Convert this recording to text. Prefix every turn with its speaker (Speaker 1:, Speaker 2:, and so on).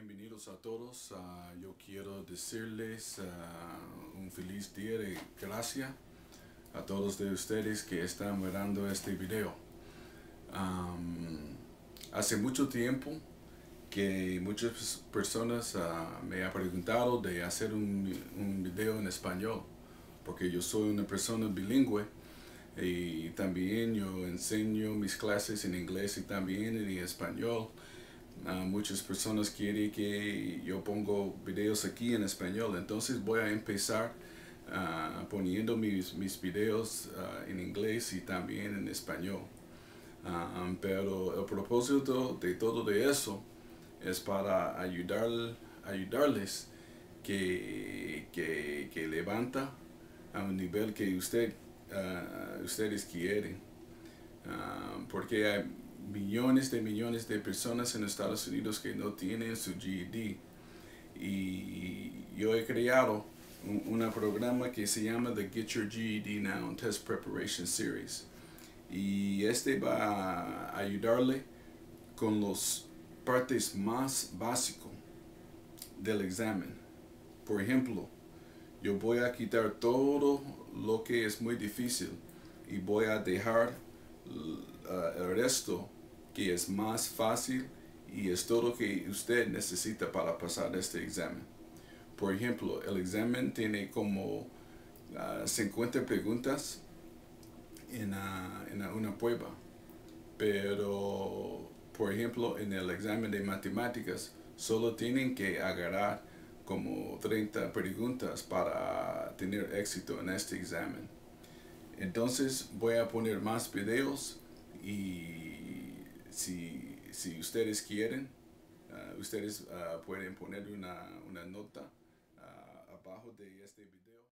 Speaker 1: Bienvenidos a todos. Yo quiero decirles un feliz día de gracia a todos de ustedes que están mirando este video. Hace mucho tiempo que muchas personas me han preguntado de hacer un video en español, porque yo soy una persona bilingüe y también yo enseño mis clases en inglés y también en español. Muchas personas quieren que yo ponga videos aquí en español, entonces voy a empezar poniendo mis videos en inglés y también en español. Pero el propósito de todo eso es para ayudarles que levanta a un nivel que ustedes quieren. Porque hay millones de personas en Estados Unidos que no tienen su GED, y yo he creado un programa que se llama The Get Your GED Now Test Preparation Series, y este va a ayudarle con las partes más básicas del examen. Por ejemplo, yo voy a quitar todo lo que es muy difícil y voy a dejar el resto que es más fácil, y es todo lo que usted necesita para pasar este examen. Por ejemplo, el examen tiene como 50 preguntas en una prueba, pero por ejemplo en el examen de matemáticas solo tienen que agarrar como 30 preguntas para tener éxito en este examen. Entonces voy a poner más videos, y si ustedes quieren, ustedes pueden poner una nota abajo de este video.